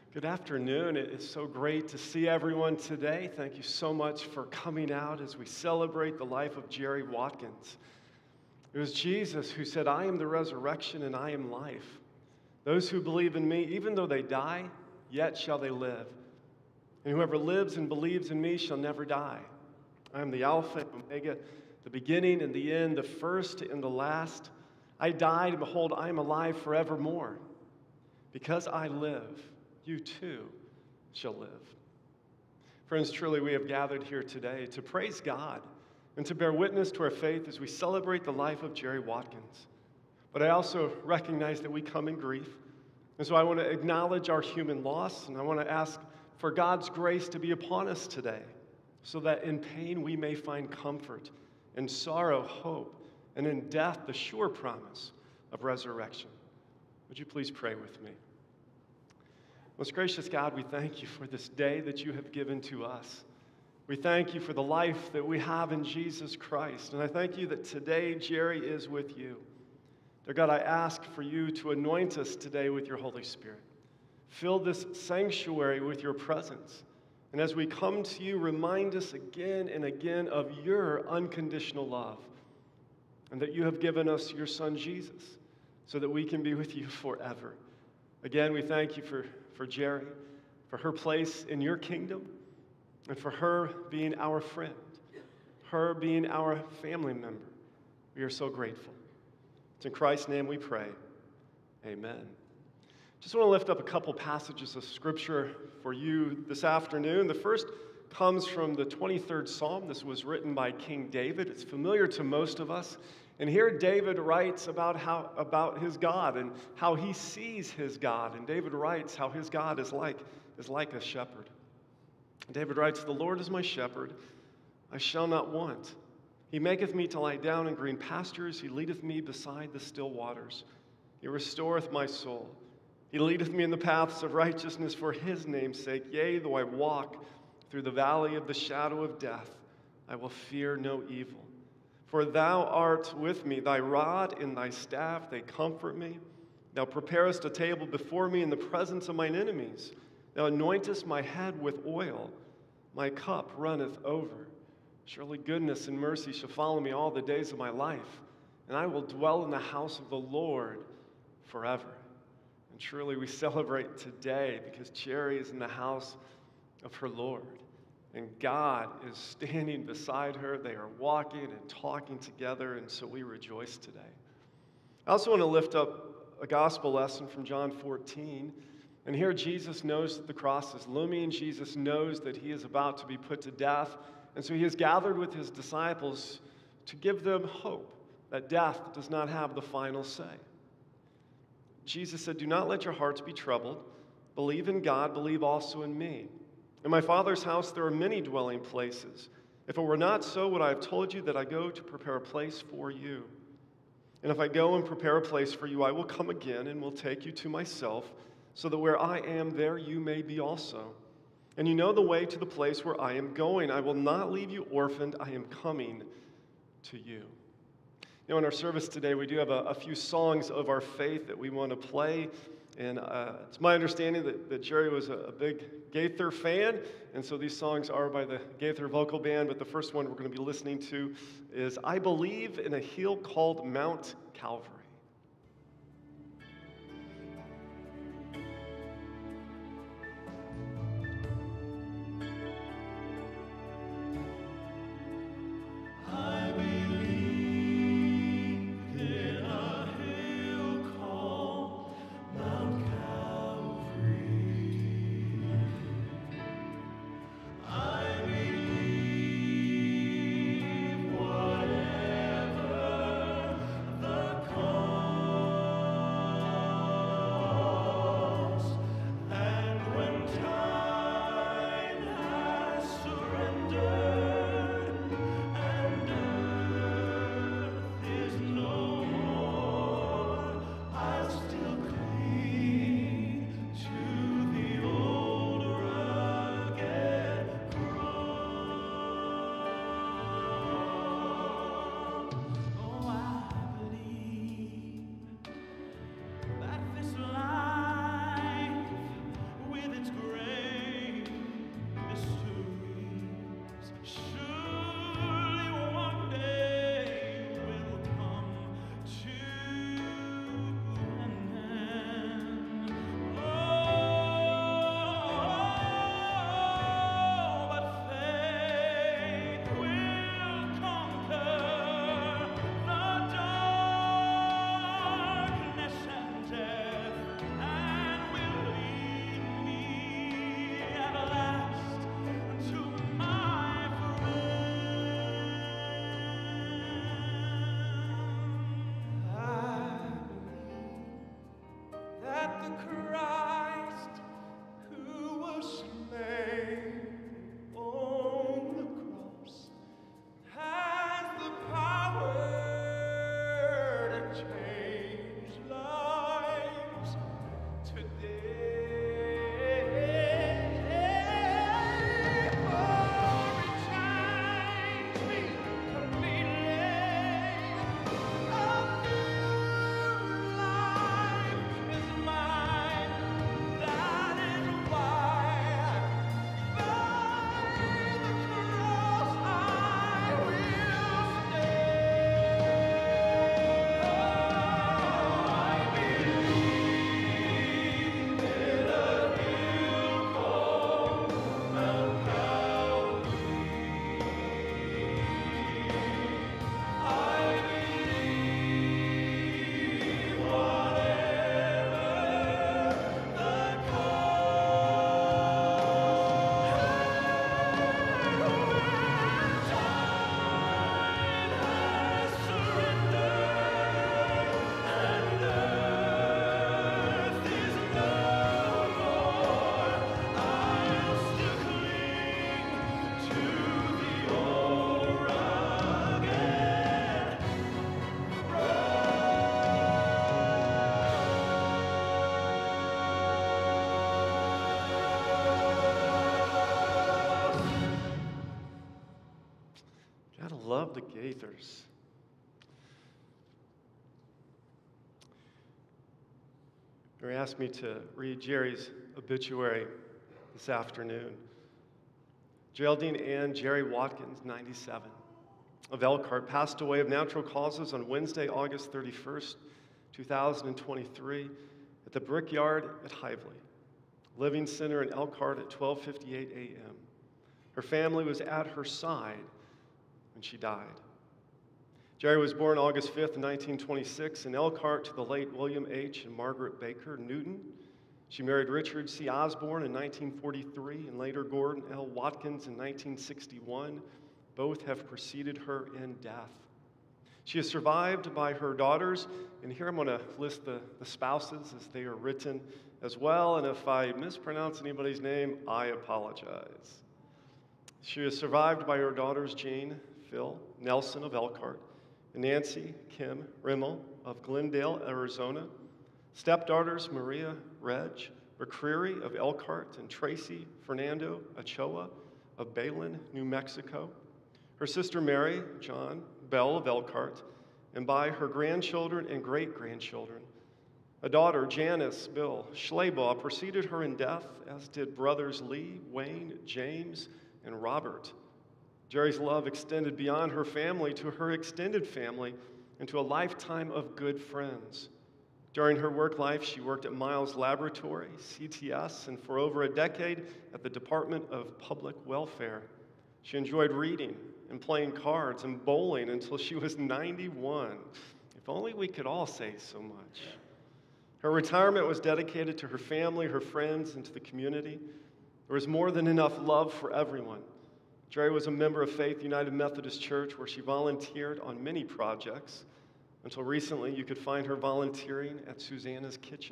Good afternoon. It is so great to see everyone today. Thank you so much for coming out as we celebrate the life of Gerry Watkins. It was Jesus who said, "I am the resurrection and I am life. Those who believe in me, even though they die, yet shall they live. And whoever lives and believes in me shall never die. I am the Alpha and Omega, the beginning and the end, the first and the last. I died, and behold, I am alive forevermore. Because I live, you too shall live." Friends, truly we have gathered here today to praise God and to bear witness to our faith as we celebrate the life of Gerry Watkins. But I also recognize that we come in grief. And so I want to acknowledge our human loss, and I want to ask for God's grace to be upon us today so that in pain we may find comfort, in sorrow, hope, and in death, the sure promise of resurrection. Would you please pray with me? Most gracious God, we thank you for this day that you have given to us. We thank you for the life that we have in Jesus Christ. And I thank you that today Gerry is with you. Dear God, I ask for you to anoint us today with your Holy Spirit. Fill this sanctuary with your presence. And as we come to you, remind us again and again of your unconditional love and that you have given us your Son, Jesus, so that we can be with you forever. Again, we thank you for Gerry, for her place in your kingdom, and for her being our friend, her being our family member. We are so grateful. It's in Christ's name we pray. Amen. Just want to lift up a couple passages of Scripture for you this afternoon. The first comes from the 23rd Psalm. This was written by King David. It's familiar to most of us. And here David writes about his God and how he sees his God. And David writes how his God is like a shepherd. David writes, "The Lord is my shepherd, I shall not want. He maketh me to lie down in green pastures. He leadeth me beside the still waters. He restoreth my soul. He leadeth me in the paths of righteousness for his name's sake. Yea, though I walk through the valley of the shadow of death, I will fear no evil. For thou art with me, thy rod and thy staff, they comfort me. Thou preparest a table before me in the presence of mine enemies. Thou anointest my head with oil. My cup runneth over. Surely goodness and mercy shall follow me all the days of my life, and I will dwell in the house of the Lord forever." And truly we celebrate today because Gerry is in the house of her Lord. And God is standing beside her. They are walking and talking together, and so we rejoice today. I also want to lift up a gospel lesson from John 14. And here Jesus knows that the cross is looming. Jesus knows that he is about to be put to death. And so he has gathered with his disciples to give them hope that death does not have the final say. Jesus said, "Do not let your hearts be troubled. Believe in God, believe also in me. In my Father's house there are many dwelling places. If it were not so, would I have told you that I go to prepare a place for you? And if I go and prepare a place for you, I will come again and will take you to myself, so that where I am, there you may be also. And you know the way to the place where I am going. I will not leave you orphaned. I am coming to you." You know, in our service today, we do have a few songs of our faith that we want to play. And it's my understanding that Gerry was a big Gaither fan, and so these songs are by the Gaither Vocal Band, but the first one we're going to be listening to is "I Believe in a Hill Called Mount Calvary." Whatever the the Gaithers. They asked me to read Jerry's obituary this afternoon. Geraldine Ann Gerry Watkins, 97, of Elkhart, passed away of natural causes on Wednesday, August 31st, 2023, at the Brickyard at Hively, Living Center in Elkhart at 12:58 a.m. Her family was at her side when she died. Gerry was born August 5th, 1926, in Elkhart to the late William H. and Margaret Baker Newton. She married Richard C. Osborne in 1943 and later Gordon L. Watkins in 1961. Both have preceded her in death. She is survived by her daughters, and here I'm going to list the spouses as they are written as well, and if I mispronounce anybody's name, I apologize. She is survived by her daughters Jane, Phil, Nelson of Elkhart, and Nancy, Kim, Rimmel of Glendale, Arizona, stepdaughters Maria, Reg, McCreary of Elkhart, and Tracy Fernando Ochoa of Belen, New Mexico, her sister Mary, John, Bell of Elkhart, and by her grandchildren and great-grandchildren. A daughter, Janice Bill Schleybaugh, preceded her in death, as did brothers Lee, Wayne, James, and Robert. Jerry's love extended beyond her family to her extended family and to a lifetime of good friends. During her work life, she worked at Miles Laboratory, CTS, and for over a decade at the Department of Public Welfare. She enjoyed reading and playing cards and bowling until she was 91. If only we could all say so much. Her retirement was dedicated to her family, her friends, and to the community. There was more than enough love for everyone. Gerry was a member of Faith United Methodist Church, where she volunteered on many projects. Until recently, you could find her volunteering at Susanna's Kitchen.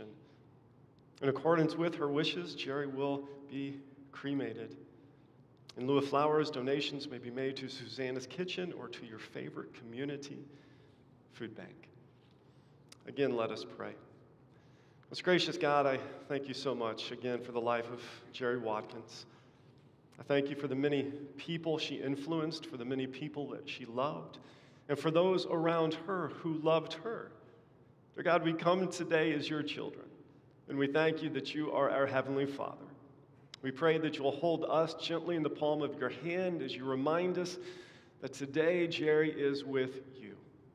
In accordance with her wishes, Gerry will be cremated. In lieu of flowers, donations may be made to Susanna's Kitchen or to your favorite community food bank. Again, let us pray. Most gracious God, I thank you so much again for the life of Gerry Watkins. I thank you for the many people she influenced, for the many people that she loved, and for those around her who loved her. Dear God, we come today as your children, and we thank you that you are our Heavenly Father. We pray that you'll hold us gently in the palm of your hand as you remind us that today Gerry is with you.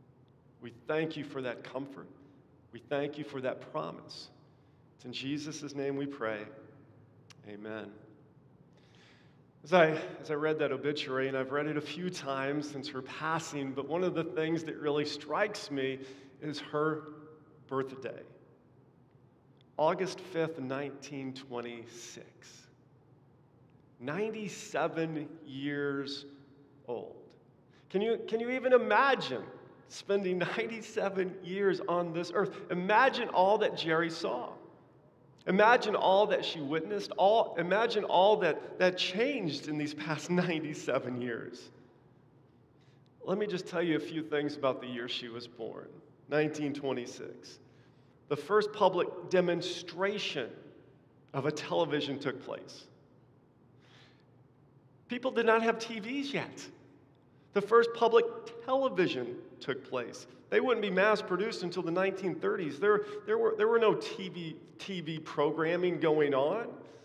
We thank you for that comfort. We thank you for that promise. It's in Jesus' name we pray. Amen. As I read that obituary, and I've read it a few times since her passing, but one of the things that really strikes me is her birthday. August 5th, 1926. 97 years old. Can you even imagine spending 97 years on this earth? Imagine all that Gerry saw. Imagine all that she witnessed. Imagine all that changed in these past 97 years. Let me just tell you a few things about the year she was born, 1926. The first public demonstration of a television took place. People did not have TVs yet. The first public television took place. They wouldn't be mass-produced until the 1930s. There were no TV programming going on.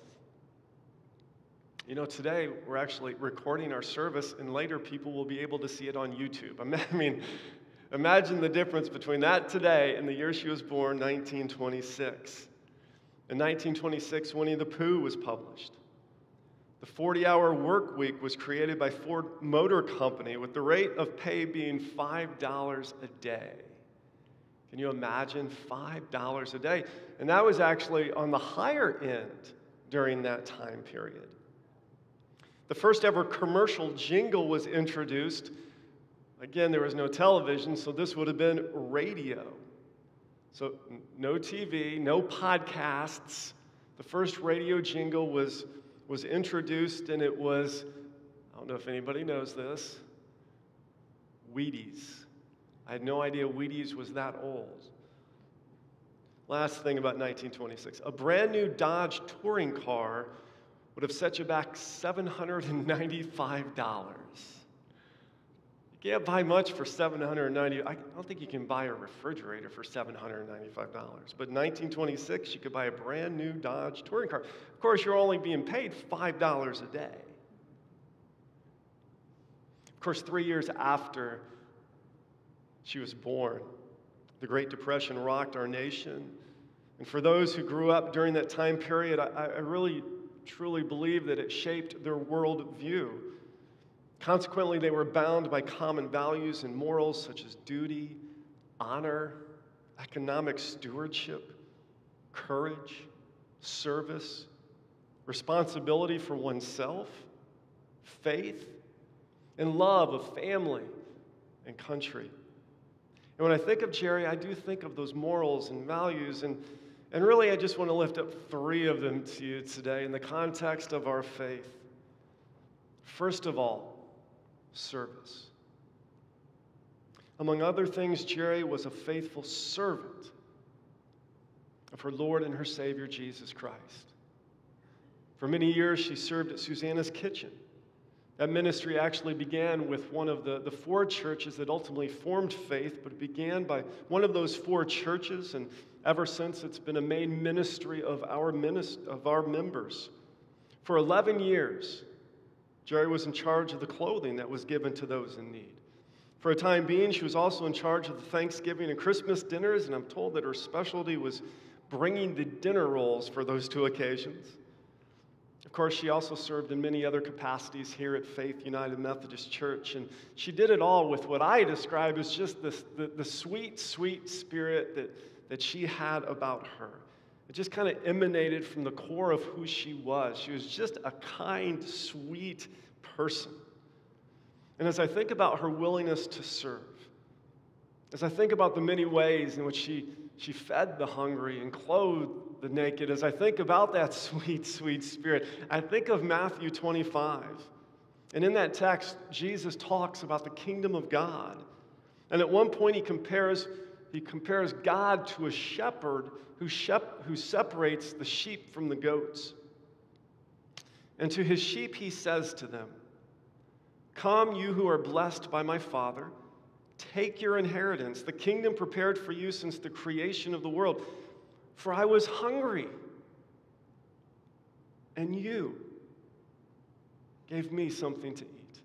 You know, today we're actually recording our service, and later people will be able to see it on YouTube. I mean, imagine the difference between that today and the year she was born, 1926. In 1926, Winnie the Pooh was published. The 40-hour work week was created by Ford Motor Company, with the rate of pay being $5 a day. Can you imagine $5 a day? And that was actually on the higher end during that time period. The first ever commercial jingle was introduced. Again, there was no television, so this would have been radio. So no TV, no podcasts. The first radio jingle was introduced, and it was, I don't know if anybody knows this, Wheaties. I had no idea Wheaties was that old. Last thing about 1926, a brand new Dodge touring car would have set you back $795. You can't buy much for $790. I don't think you can buy a refrigerator for $795. But in 1926, you could buy a brand new Dodge touring car. Of course, you're only being paid $5 a day. Of course, 3 years after she was born, the Great Depression rocked our nation. And for those who grew up during that time period, I really, truly believe that it shaped their worldview. Consequently, they were bound by common values and morals such as duty, honor, economic stewardship, courage, service, responsibility for oneself, faith, and love of family and country. And when I think of Gerry, I do think of those morals and values, and really I just want to lift up 3 of them to you today in the context of our faith. First of all, service. Among other things, Gerry was a faithful servant of her Lord and her Savior, Jesus Christ. For many years, she served at Susanna's Kitchen. That ministry actually began with one of the 4 churches that ultimately formed Faith, but it began by one of those 4 churches, and ever since it's been a main ministry of our members. For 11 years, Gerry was in charge of the clothing that was given to those in need. For a time being, she was also in charge of the Thanksgiving and Christmas dinners, and I'm told that her specialty was bringing the dinner rolls for those 2 occasions. Of course, she also served in many other capacities here at Faith United Methodist Church, and she did it all with what I describe as just the sweet, sweet spirit that she had about her. It just kind of emanated from the core of who she was. She was just a kind, sweet person. And as I think about her willingness to serve, as I think about the many ways in which she fed the hungry and clothed the naked, as I think about that sweet, sweet spirit, I think of Matthew 25. And in that text, Jesus talks about the kingdom of God. And at one point, he compares God to a shepherd who separates the sheep from the goats. And to his sheep he says to them, "Come, you who are blessed by my Father, take your inheritance, the kingdom prepared for you since the creation of the world. For I was hungry, and you gave me something to eat.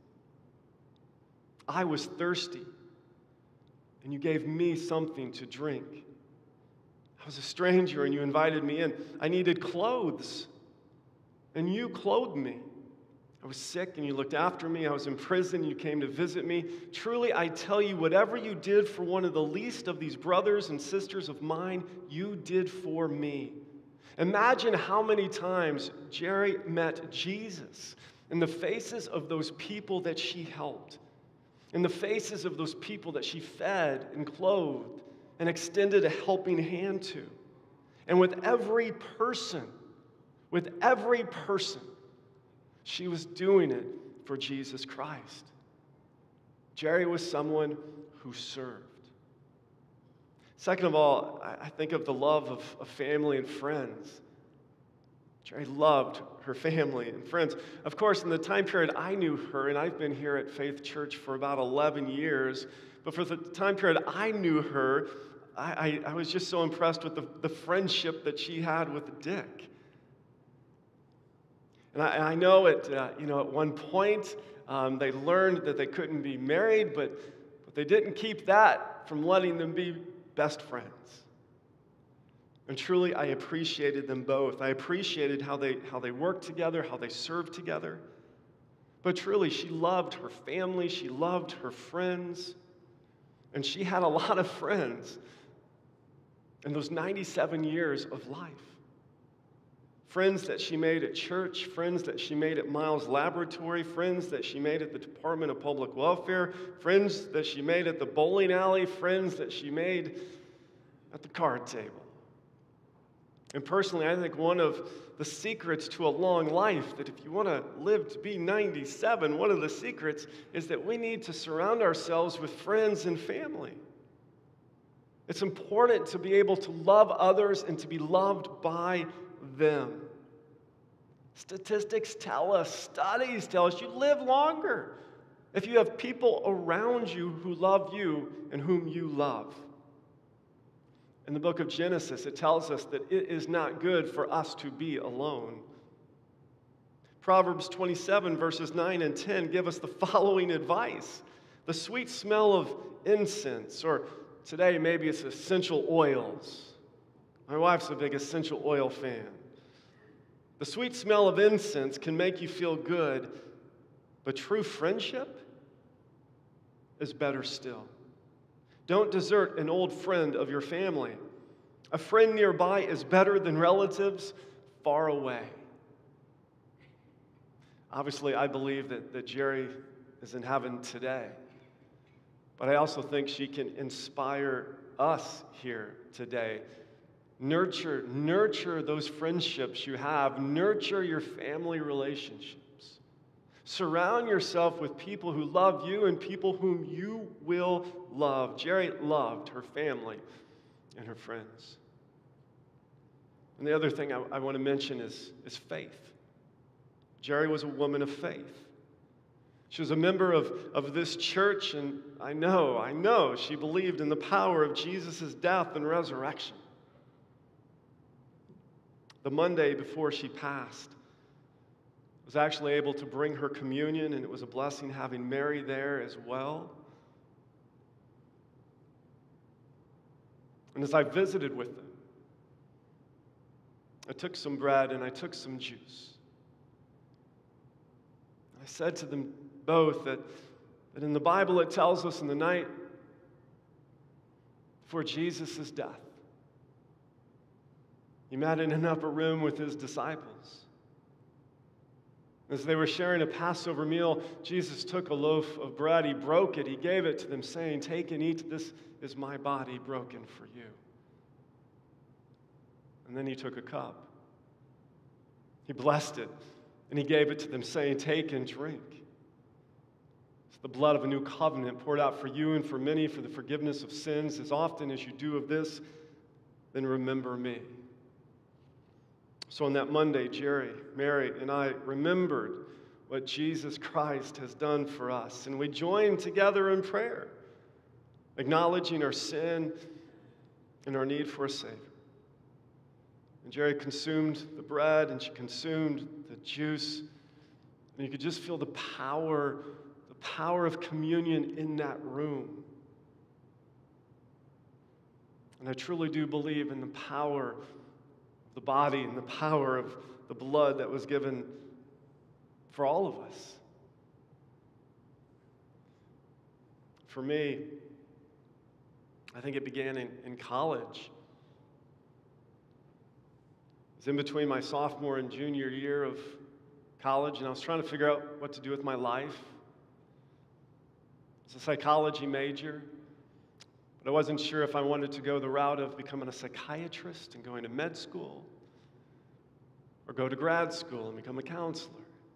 I was thirsty, and you gave me something to drink. I was a stranger, and you invited me in. I needed clothes, and you clothed me. I was sick, and you looked after me. I was in prison, and you came to visit me. Truly, I tell you, whatever you did for one of the least of these brothers and sisters of mine, you did for me." Imagine how many times Gerry met Jesus in the faces of those people that she helped, in the faces of those people that she fed and clothed and extended a helping hand to. And with every person, she was doing it for Jesus Christ. Gerry was someone who served. Second of all, I think of the love of family and friends. Gerry loved her family and friends. Of course, in the time period I knew her, and I've been here at Faith Church for about 11 years, but for the time period I knew her, I was just so impressed with the friendship that she had with Dick. And I know at one point they learned that they couldn't be married, but they didn't keep that from letting them be best friends. And truly, I appreciated them both. I appreciated how they worked together, how they served together. But truly, she loved her family, she loved her friends, and she had a lot of friends in those 97 years of life. Friends that she made at church, friends that she made at Miles Laboratory, friends that she made at the Department of Public Welfare, friends that she made at the bowling alley, friends that she made at the card table. And personally, I think one of the secrets to a long life, that if you want to live to be 97, one of the secrets is that we need to surround ourselves with friends and family. It's important to be able to love others and to be loved by them. Statistics tell us, studies tell us, you live longer if you have people around you who love you and whom you love. In the book of Genesis, it tells us that it is not good for us to be alone. Proverbs 27, verses 9 and 10 give us the following advice. The sweet smell of incense, or today maybe it's essential oils. My wife's a big essential oil fan. The sweet smell of incense can make you feel good, but true friendship is better still. Don't desert an old friend of your family. A friend nearby is better than relatives far away. Obviously, I believe that Gerry is in heaven today. But I also think she can inspire us here today. Nurture those friendships you have. Nurture your family relationships. Surround yourself with people who love you and people whom you will love. Gerry loved her family and her friends. And the other thing I want to mention is faith. Gerry was a woman of faith. She was a member of this church, and I know she believed in the power of Jesus' death and resurrection. The Monday before she passed, I was actually able to bring her communion, and it was a blessing having Mary there as well. And as I visited with them, I took some bread and I took some juice. I said to them both that in the Bible it tells us in the night before Jesus' death, he met in an upper room with his disciples. As they were sharing a Passover meal, Jesus took a loaf of bread, he broke it, he gave it to them, saying, "Take and eat, this is my body broken for you." And then he took a cup. He blessed it, and he gave it to them, saying, "Take and drink. It's the blood of a new covenant poured out for you and for many for the forgiveness of sins. As often as you do of this, then remember me." So on that Monday, Gerry, Mary, and I remembered what Jesus Christ has done for us. And we joined together in prayer, acknowledging our sin and our need for a Savior. And Gerry consumed the bread and she consumed the juice. And you could just feel the power of communion in that room. And I truly do believe in the power of the body and the power of the blood that was given for all of us. For me, I think it began in college. It was in between my sophomore and junior year of college, and I was trying to figure out what to do with my life. I was a psychology major, but I wasn't sure if I wanted to go the route of becoming a psychiatrist and going to med school, or go to grad school and become a counselor.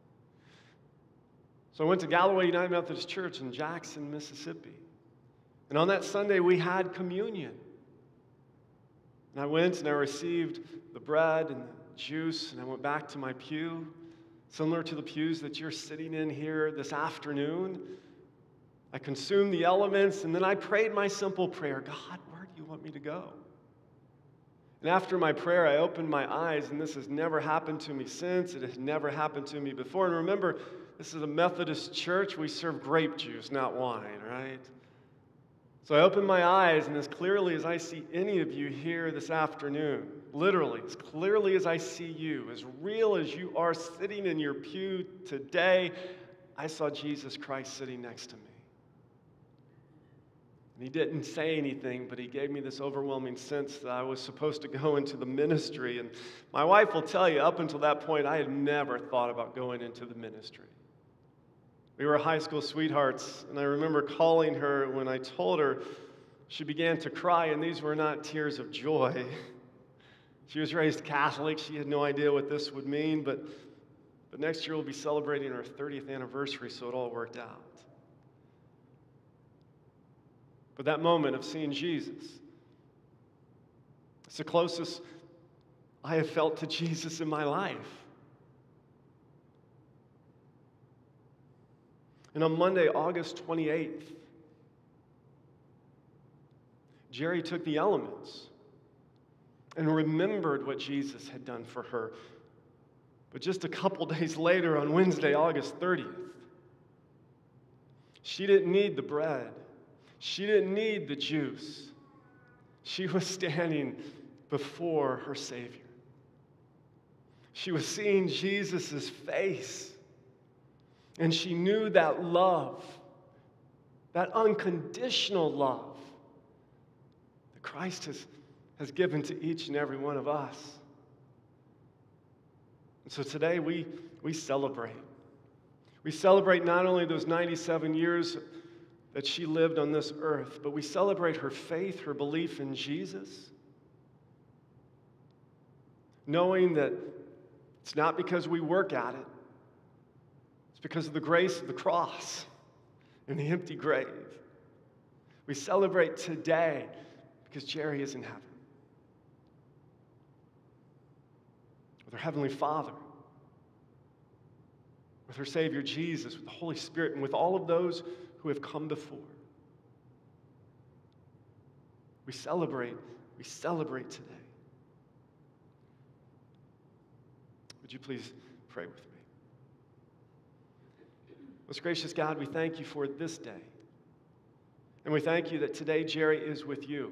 So I went to Galloway United Methodist Church in Jackson, Mississippi. And on that Sunday, we had communion. And I went and I received the bread and the juice, and I went back to my pew, similar to the pews that you're sitting in here this afternoon. I consumed the elements, and then I prayed my simple prayer, "God, where do you want me to go?" And after my prayer, I opened my eyes, and this has never happened to me since. It has never happened to me before. And remember, this is a Methodist church. We serve grape juice, not wine, right? So I opened my eyes, and as clearly as I see any of you here this afternoon, literally, as clearly as I see you, as real as you are sitting in your pew today, I saw Jesus Christ sitting next to me. And he didn't say anything, but he gave me this overwhelming sense that I was supposed to go into the ministry. And my wife will tell you, up until that point, I had never thought about going into the ministry. We were high school sweethearts, and I remember calling her when I told her. She began to cry, and these were not tears of joy. She was raised Catholic. She had no idea what this would mean, but next year we'll be celebrating our 30th anniversary, so it all worked out. But that moment of seeing Jesus, it's the closest I have felt to Jesus in my life. And on Monday, August 28th, Gerry took the elements and remembered what Jesus had done for her. But just a couple days later, on Wednesday, August 30th, she didn't need the bread. She didn't need the juice. She was standing before her Savior. She was seeing Jesus' face. And she knew that love, that unconditional love that Christ has given to each and every one of us. And so today we celebrate. We celebrate not only those 97 years that she lived on this earth, but we celebrate her faith, her belief in Jesus, knowing that it's not because we work at it. It's because of the grace of the cross and the empty grave. We celebrate today because Gerry is in heaven with her Heavenly Father, with her Savior Jesus, with the Holy Spirit, and with all of those who have come before. We celebrate today. Would you please pray with me? Most gracious God, we thank you for this day. And we thank you that today Gerry is with you.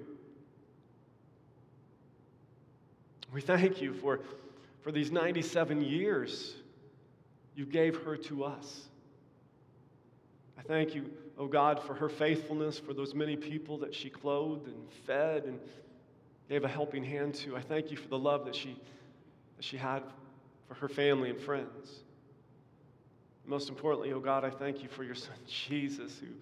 We thank you for these 97 years you gave her to us. I thank you, oh God, for her faithfulness, for those many people that she clothed and fed and gave a helping hand to. I thank you for the love that she had for her family and friends. Most importantly, oh God, I thank you for your son Jesus, who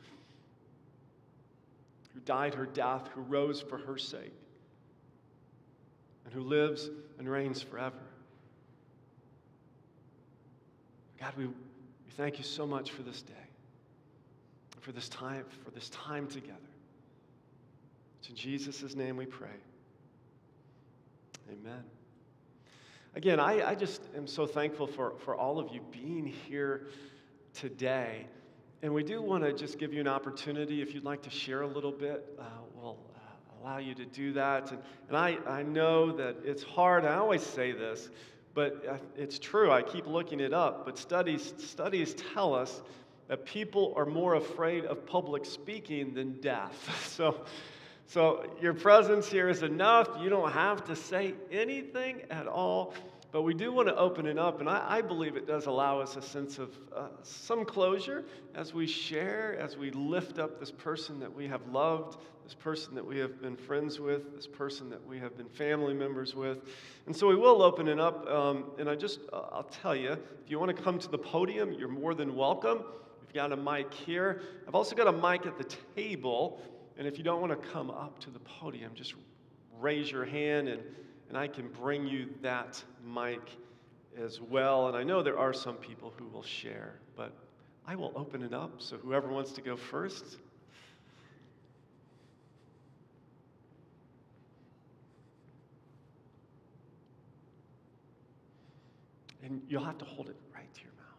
died her death, who rose for her sake, and who lives and reigns forever. God, we thank you so much for this day, for this time together. It's in Jesus' name we pray. Amen. Again, I just am so thankful for all of you being here today. And we do want to just give you an opportunity, if you'd like to share a little bit, we'll allow you to do that. And I know that it's hard, I always say this, but it's true, I keep looking it up, but studies tell us that people are more afraid of public speaking than death. So your presence here is enough. You don't have to say anything at all, but we do want to open it up, and I believe it does allow us a sense of some closure as we share, as we lift up this person that we have loved, this person that we have been friends with, this person that we have been family members with. And so we will open it up, and I'll tell you, if you want to come to the podium, you're more than welcome. We've got a mic here. I've also got a mic at the table. And if you don't want to come up to the podium, just raise your hand and I can bring you that mic as well. And I know there are some people who will share, but I will open it up. So whoever wants to go first. And you'll have to hold it right to your mouth.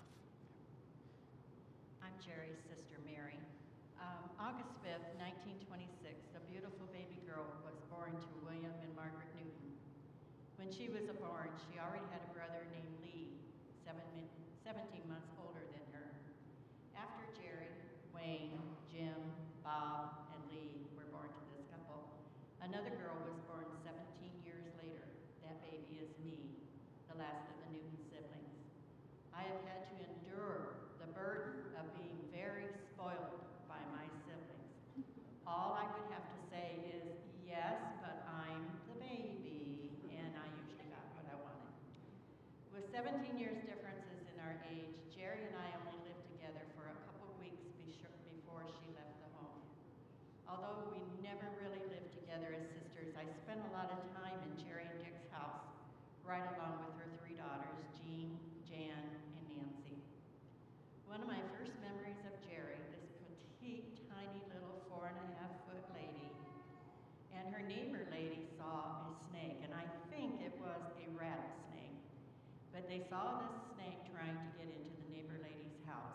I'm Gerry's sister, Mary. August 5th, 1926, a beautiful baby girl was born to William and Margaret Newton. When she was born, she already had a brother named Lee, 17 months older than her. After Gerry, Wayne, Jim, Bob, and Lee were born to this couple, another girl was born 17 years later. That baby is me, the last of the Newton siblings. I have had to endure the burden of being very spoiled by my siblings. All I would have to say is, yes, but I'm the baby, and I usually got what I wanted. With 17 years differences in our age, Gerry and I only lived together for a couple weeks before she left the home. Although we never really lived together as sisters, I spent a lot of time in Gerry and Dick's house, right along with her three daughters, Jean, Jan, and Nancy. One of my first memories of Gerry, this petite, tiny little 4.5-foot lady, and her neighbor lady saw a snake, and I think it was a rattlesnake. But they saw this snake trying to get into the neighbor lady's house, and so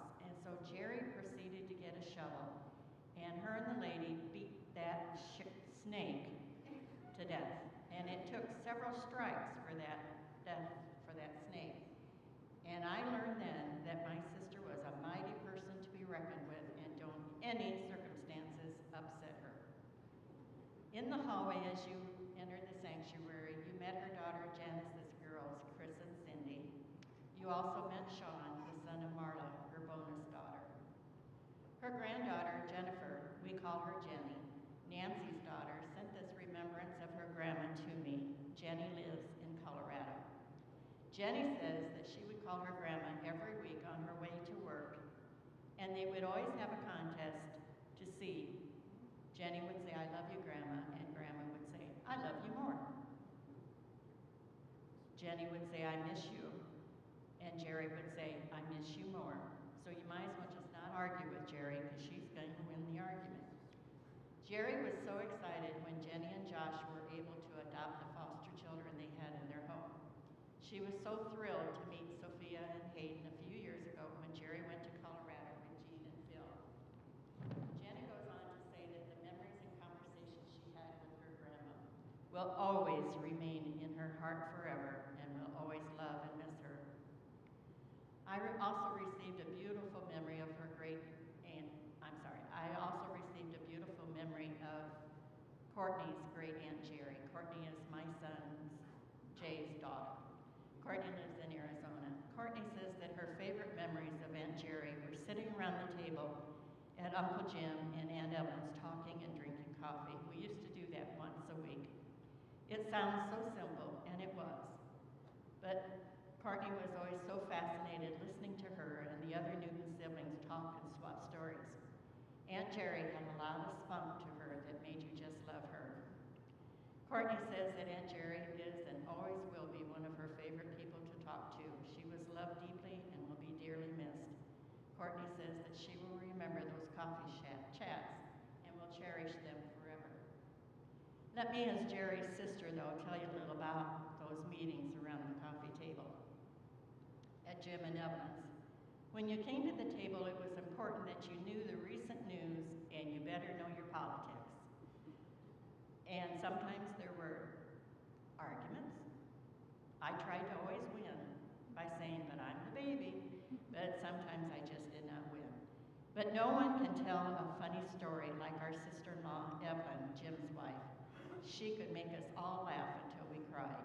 so Gerry proceeded to get a shovel, and her and the lady beat that snake to death. And it took several strikes for that snake. And I learned then that my sister was a mighty person to be reckoned with, and don't any circumstances upset her. In the hallway as you entered the sanctuary, you met her daughter Janice's girls, Chris and Cindy. You also met Sean, the son of Marla, her bonus daughter. Her granddaughter, Jennifer, we call her Jenny, Nancy's daughter, sent this remembrance of her grandma to me. Jenny lives in Colorado. Jenny says that she would call her grandma every week on her way to work, and they would always have a contest to see. Jenny would say, "I love you, Grandma," and Grandma would say, "I love you more." Jenny would say, "I miss you," and Gerry would say, "I miss you more." So you might as well just not argue with Gerry, because she's going to win the argument. Gerry was so excited when Jenny and Josh were able to adopt the foster children they had in their home. She was so thrilled to meet Sophia and Hayden a few years ago when Gerry went to Colorado with Jean and Phil. Jenny goes on to say that the memories and conversations she had with her grandma will always remain in her heart forever and will always love and miss her. I also received a beautiful memory of her I also received a beautiful memory of Courtney's great aunt Gerry. Courtney is my son's Jay's daughter. Courtney lives in Arizona. Courtney says that her favorite memories of Aunt Gerry were sitting around the table at Uncle Jim and Aunt Evelyn's talking and drinking coffee. We used to do that once a week. It sounds so simple, and it was. But Courtney was always so fascinated listening to her and the other Newton siblings talk and swap stories. Aunt Gerry had a lot of spunk to her that made you just love her. Courtney says that Aunt Gerry is and always will be one of her favorite people to talk to. She was loved deeply and will be dearly missed. Courtney says that she will remember those coffee chats and will cherish them forever. Let me, as Gerry's sister, though, tell you a little about those meetings around the coffee table at Jim and Evelyn's. When you came to the table, it was important that you knew the recent news and you better know your politics. And sometimes there were arguments. I tried to always win by saying that I'm the baby, but sometimes I just did not win. But no one can tell a funny story like our sister-in-law, Evelyn, Jim's wife. She could make us all laugh until we cried.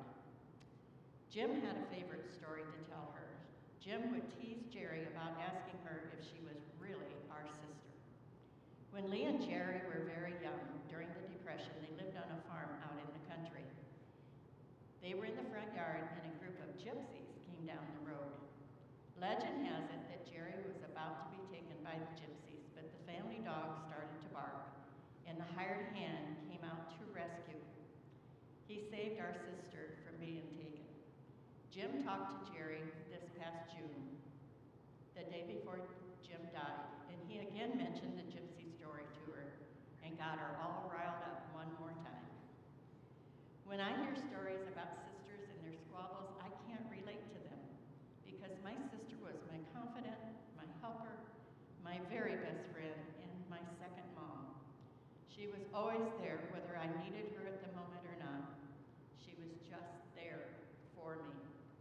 Jim had a favorite story to tell her. Jim would tease Gerry about asking her if she was really our sister. When Lee and Gerry were very young, during the Depression, they lived on a farm out in the country. They were in the front yard and a group of gypsies came down the road. Legend has it that Gerry was about to be taken by the gypsies, but the family dog started to bark, and the hired hand came out to rescue. He saved our sister from being taken. Jim talked to Gerry this past June, the day before Jim died, and he again mentioned the gypsy story to her and got her all riled up one more time. When I hear stories about sisters and their squabbles, I can't relate to them because my sister was my confidant, my helper, my very best friend, and my second mom. She was always there whether I needed her at the moment or not. She was just there for me.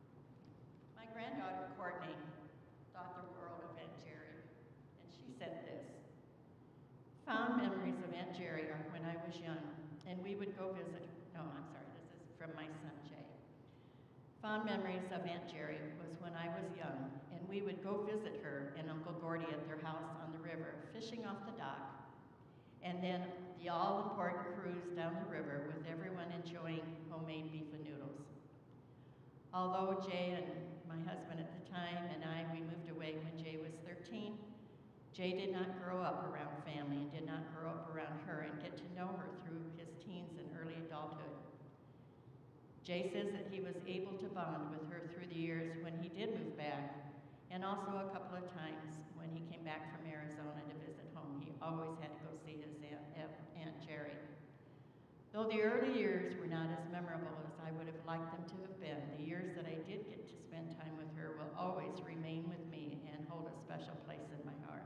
My granddaughter, Courtney, thought the world of Aunt Gerry, and she said this: "Fond memories of Aunt Gerry are when I was young, and we would go visit." No, I'm sorry, this is from my son, Jay. "Fond memories of Aunt Gerry was when I was young, and we would go visit her and Uncle Gordy at their house on the river, fishing off the dock, and then the all-important cruise down the river with everyone enjoying homemade beef and noodles. Although Jay and my husband at the time and we moved away when Jay was 13, Jay did not grow up around family and did not grow up around her and get to know her through his teens and early adulthood. Jay says that he was able to bond with her through the years when he did move back, and also a couple of times when he came back from Arizona to visit home. He always had to go see his Aunt Gerry. Though the early years were not as memorable as I would have liked them to have been, the years that I did get to spend time with her will always remain with me and hold a special place in my heart.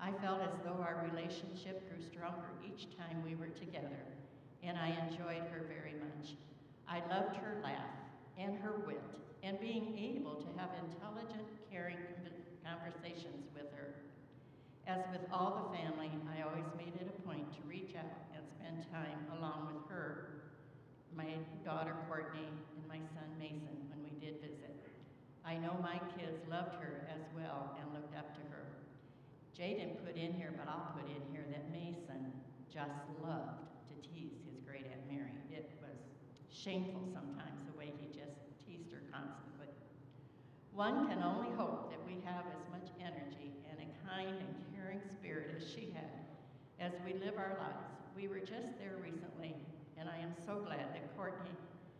I felt as though our relationship grew stronger each time we were together, and I enjoyed her very much. I loved her laugh and her wit, and being able to have intelligent, caring conversations with her. As with all the family, I always made it a point to reach out and spend time along with her, my daughter Courtney, and my son Mason when we did visit. I know my kids loved her as well and looked up to her. Jay didn't put in here, but I'll put in here that Mason just loved to tease his great Aunt Mary. It was shameful sometimes the way he just teased her constantly. One can only hope that we have as much energy and a kind and caring spirit as she had as we live our lives. We were just there recently, and I am so glad that Courtney's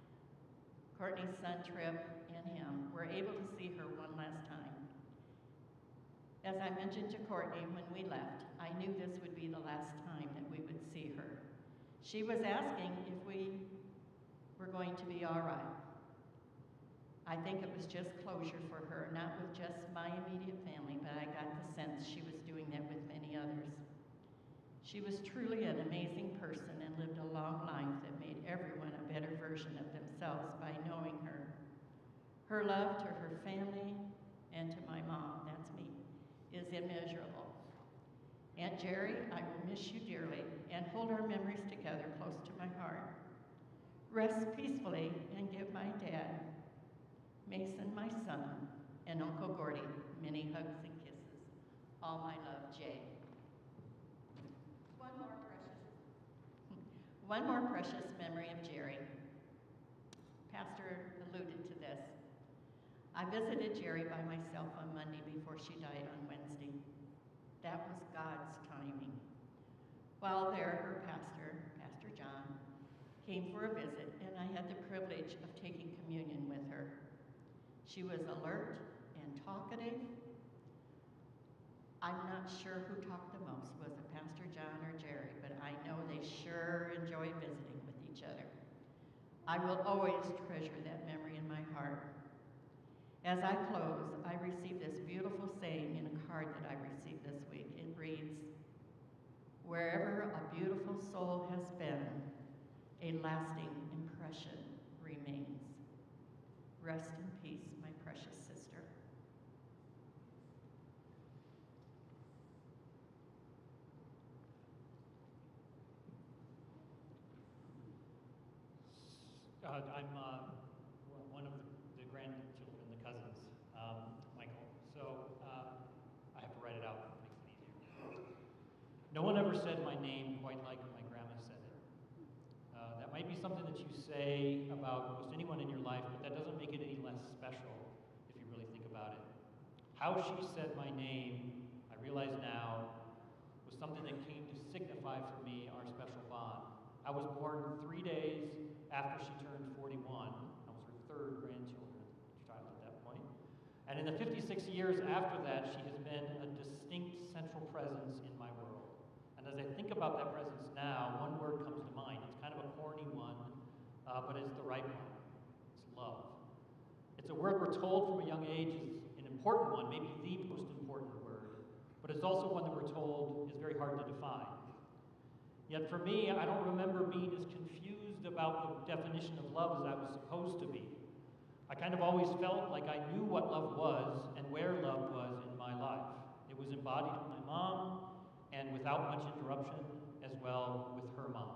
son Trip and him were able to see her one last time. As I mentioned to Courtney when we left, I knew this would be the last time that we would see her. She was asking if we were going to be all right. I think it was just closure for her, not with just my immediate family, but I got the sense she was doing that with many others. She was truly an amazing person and lived a long life that made everyone a better version of themselves by knowing her. Her love to her family and to my mom, that's me, is immeasurable. Aunt Gerry, I will miss you dearly and hold our memories together close to my heart. Rest peacefully and give my dad, Mason, my son, and Uncle Gordy many hugs and kisses. All my love, Jay. One more precious memory of Gerry. Pastor alluded to this. I visited Gerry by myself on Monday before she died on Wednesday. That was God's timing. While there, her pastor, Pastor John, came for a visit, and I had the privilege of taking communion with her. She was alert and talkative. I'm not sure who talked the most, was it Pastor John or Gerry, but I know they sure enjoyed visiting with each other. I will always treasure that memory in my heart. As I close, I received this beautiful saying in a card that I received this week. It reads, "Wherever a beautiful soul has been, a lasting impression remains." Rest in peace, my precious sister. I'm one of the grandchildren, the cousins, Michael. So I have to write it out, it makes it easier. No one ever said my name quite like my grandma said it. That might be something that you say about most anyone in your life, but that doesn't make it any less special if you really think about it. How she said my name, I realize now, was something that came to signify for me our special bond. I was born 3 days after she turned 41. I was her third child at that point. And in the 56 years after that, she has been a distinct central presence in my world. And as I think about that presence now, one word comes to mind. It's kind of a corny one, but it's the right one. It's love. It's a word we're told from a young age is an important one, maybe the most important word, but it's also one that we're told is very hard to define. Yet for me, I don't remember being as confused about the definition of love as I was supposed to be. I kind of always felt like I knew what love was and where love was in my life. It was embodied in my mom, and without much interruption, as well with her mom.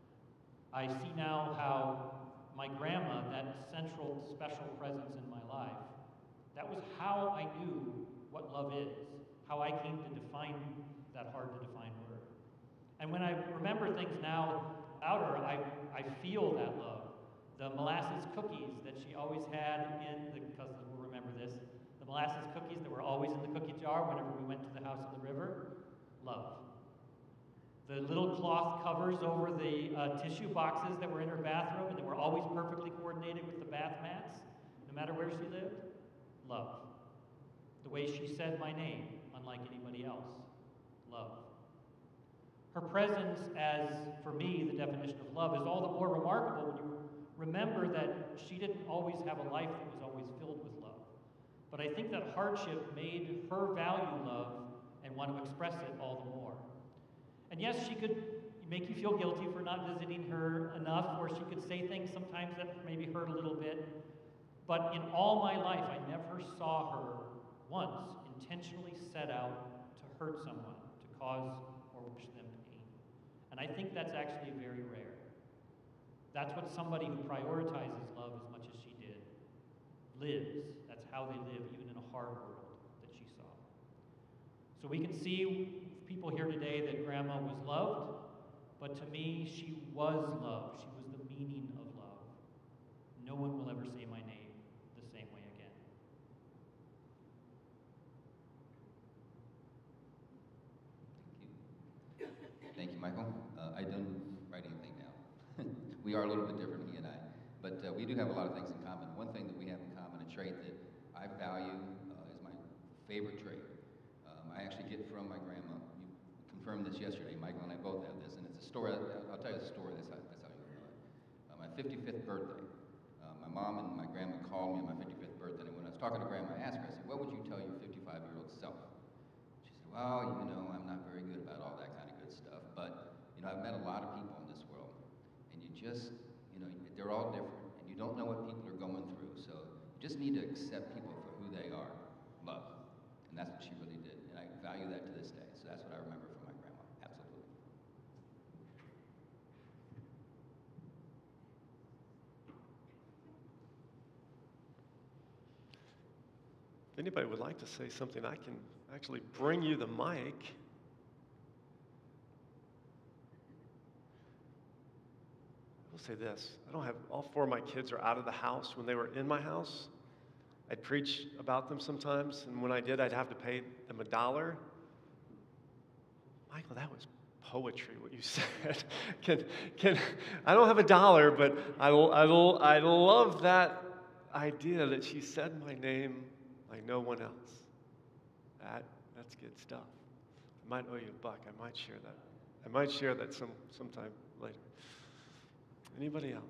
I see now how my grandma, that central, special presence in my life, that was how I knew what love is, how I came to define that hard-to-define word. And when I remember things now about her, I feel that love. The molasses cookies that she always had in the cousins will remember this, the molasses cookies that were always in the cookie jar whenever we went to the house on the river, love. The little cloth covers over the tissue boxes that were in her bathroom and that were always perfectly coordinated with the bath mats, no matter where she lived, love. The way she said my name, unlike anybody else, love. Her presence as, for me, the definition of love is all the more remarkable when you remember that she didn't always have a life that was always filled with love. But I think that hardship made her value love and want to express it all the more. And yes, she could make you feel guilty for not visiting her enough, or she could say things sometimes that maybe hurt a little bit. But in all my life, I never saw her once intentionally set out to hurt someone, to cause or wish them pain. And I think that's actually very rare. That's what somebody who prioritizes love as much as she did lives. That's how they live, even in a hard world that she saw. So we can see people here today that Grandma was loved, but to me, she was loved. She was the meaning of love. No one will ever say my name the same way again. Thank you, Michael. I didn't write anything down. We are a little bit different, he and I, but we do have a lot of things in common. One thing that we have in common, a trait that I value, is my favorite trait. I actually get from my grandma. You confirmed this yesterday. Michael and I both have this, and it's a story. I'll tell you the story. That's how you know it. My 55th birthday. My mom and my grandma called me on my 55th birthday, and when I was talking to Grandma, I asked her, I said, what would you tell your 55-year-old self? She said, well, I'm not very good about all that kind of good stuff, but, I've met a lot of people in this world, and you just, they're all different, and you don't know what people are going through, so you just need to accept people for who they are, love. And that's what she really did, and I value that to this day, so that's what I remember from my grandma, absolutely. If anybody would like to say something, I can actually bring you the mic. I will say this, all four of my kids are out of the house. When they were in my house, I'd preach about them sometimes, and when I did, I'd have to pay them $1. Michael, that was poetry, what you said. I don't have $1, but I love that idea that she said my name like no one else. That's good stuff. I might owe you $1. I might share that. I might share that sometime later. Anybody else?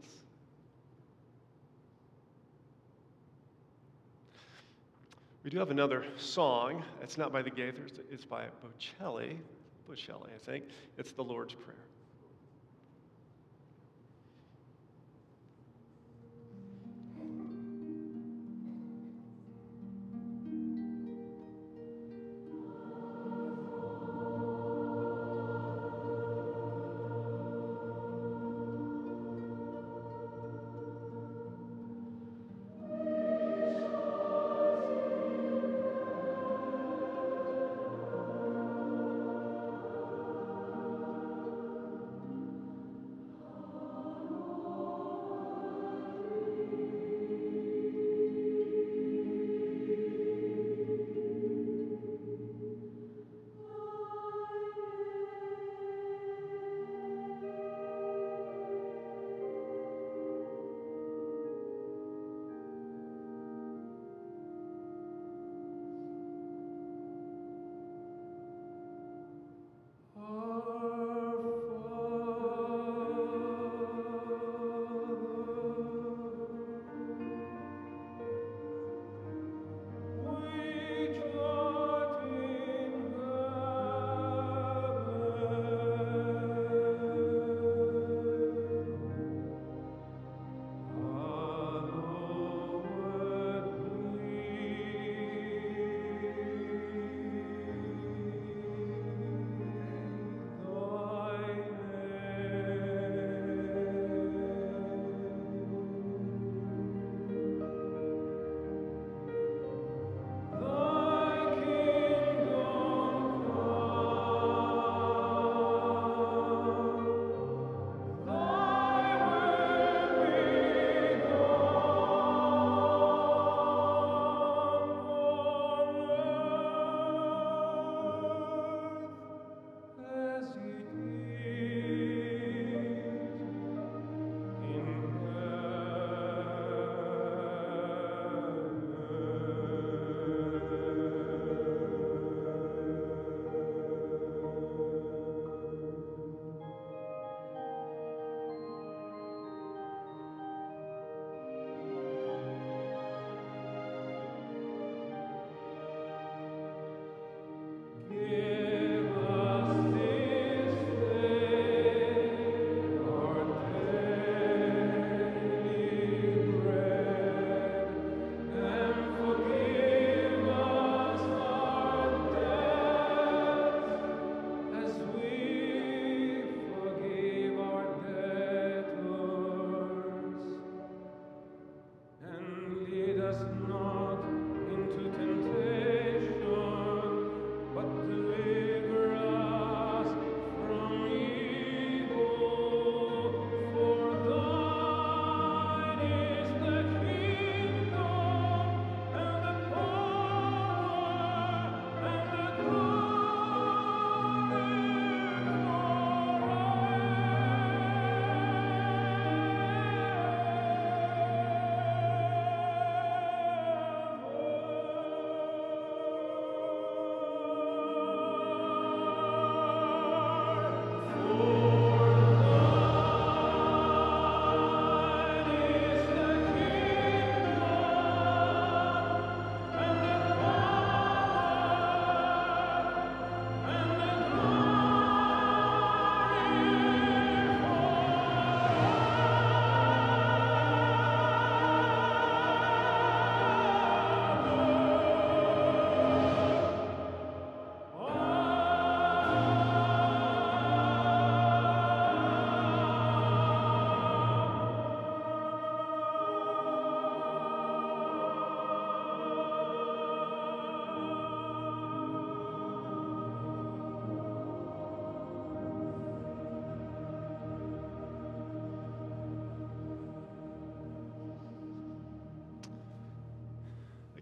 We do have another song. It's not by the Gaithers. It's by Bocelli, I think. It's the Lord's Prayer.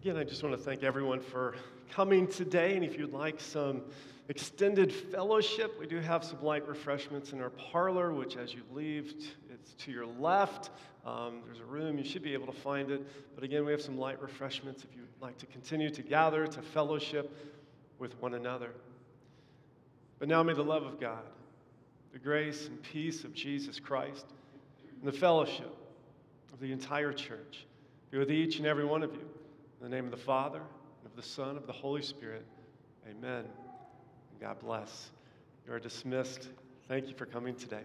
Again, I just want to thank everyone for coming today. And if you'd like some extended fellowship, we do have some light refreshments in our parlor, which as you leave, it's to your left. There's a room. You should be able to find it. But again, we have some light refreshments if you'd like to continue to gather, to fellowship with one another. But now may the love of God, the grace and peace of Jesus Christ, and the fellowship of the entire church be with each and every one of you. In the name of the Father, and of the Son, and of the Holy Spirit, amen. And God bless. You are dismissed. Thank you for coming today.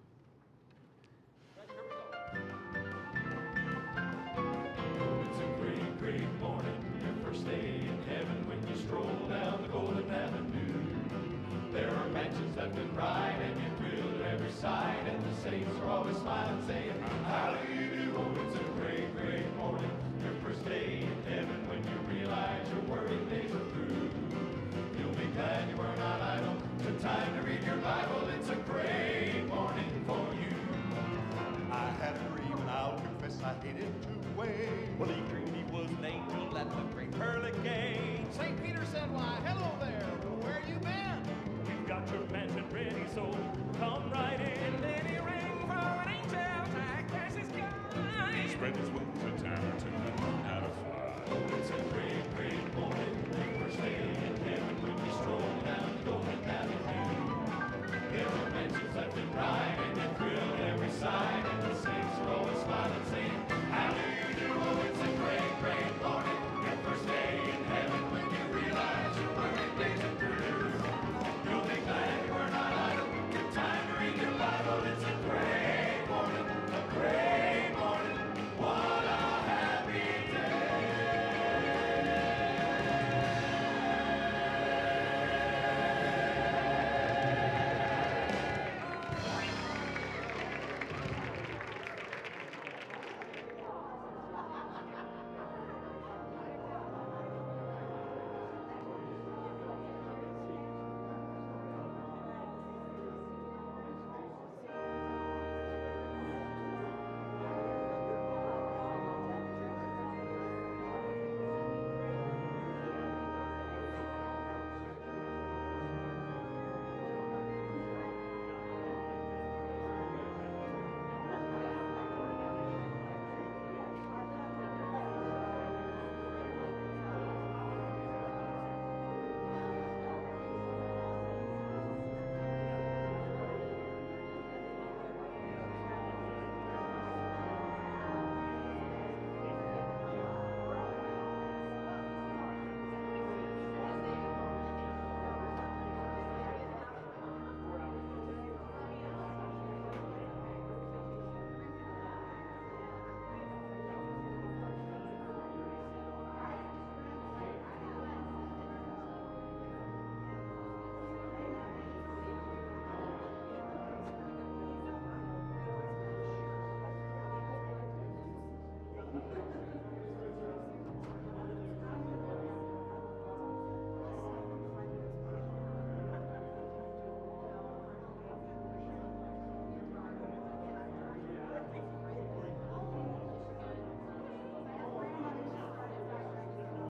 It's a great, great morning, your first day in heaven when you stroll down the Golden Avenue. There are mansions that can ride and you thrill to every side, and the saints are always smiling, saying, how do you do? Oh, it's a great, great morning, your first day in heaven when you realize your working days are through. You'll be glad you were not idle, took time to read your Bible. It's a great morning for you. I had a dream and I'll confess I hated to wait. Well, he dreamed he was an angel at the great pearly gate. St. Peter said, why, hello there, where you been? We've got your mansion ready, so come right in. And then he rang for an angel to act as his guide. Spread his wings